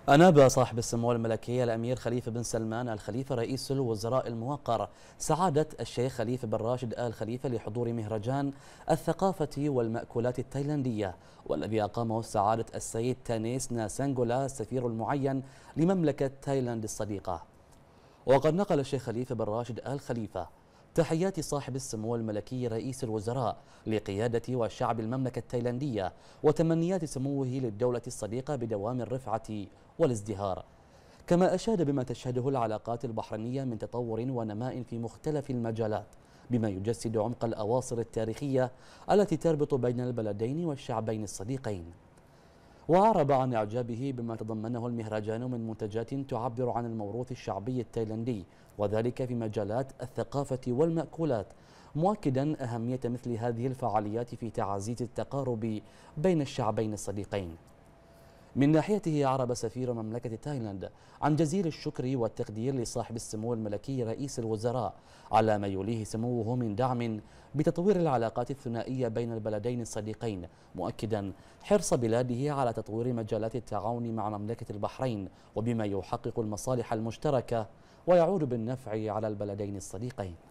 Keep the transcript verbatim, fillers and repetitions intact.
أناب صاحب السمو الملكية الأمير خليفة بن سلمان آل خليفة رئيس الوزراء الموقر سعادة الشيخ خليفة بن راشد آل خليفة لحضور مهرجان الثقافة والمأكولات التايلاندية، والذي أقامه سعادة السيد تانيس ناسانغولا السفير المعين لمملكة تايلاند الصديقة. وقد نقل الشيخ خليفة بن راشد آل خليفة تحيات صاحب السمو الملكي رئيس الوزراء لقيادة وشعب المملكة التايلاندية وتمنيات سموه للدولة الصديقة بدوام الرفعة والازدهار، كما أشاد بما تشهده العلاقات البحرينية من تطور ونماء في مختلف المجالات، بما يجسد عمق الأواصر التاريخية التي تربط بين البلدين والشعبين الصديقين. وأعرب عن إعجابه بما تضمنه المهرجان من منتجات تعبر عن الموروث الشعبي التايلاندي، وذلك في مجالات الثقافة والمأكولات، مؤكدا أهمية مثل هذه الفعاليات في تعزيز التقارب بين الشعبين الصديقين. من ناحيته أعرب سفير مملكة تايلاند عن جزيل الشكر والتقدير لصاحب السمو الملكي رئيس الوزراء على ما يوليه سموه من دعم بتطوير العلاقات الثنائية بين البلدين الصديقين، مؤكدا حرص بلاده على تطوير مجالات التعاون مع مملكة البحرين وبما يحقق المصالح المشتركة ويعود بالنفع على البلدين الصديقين.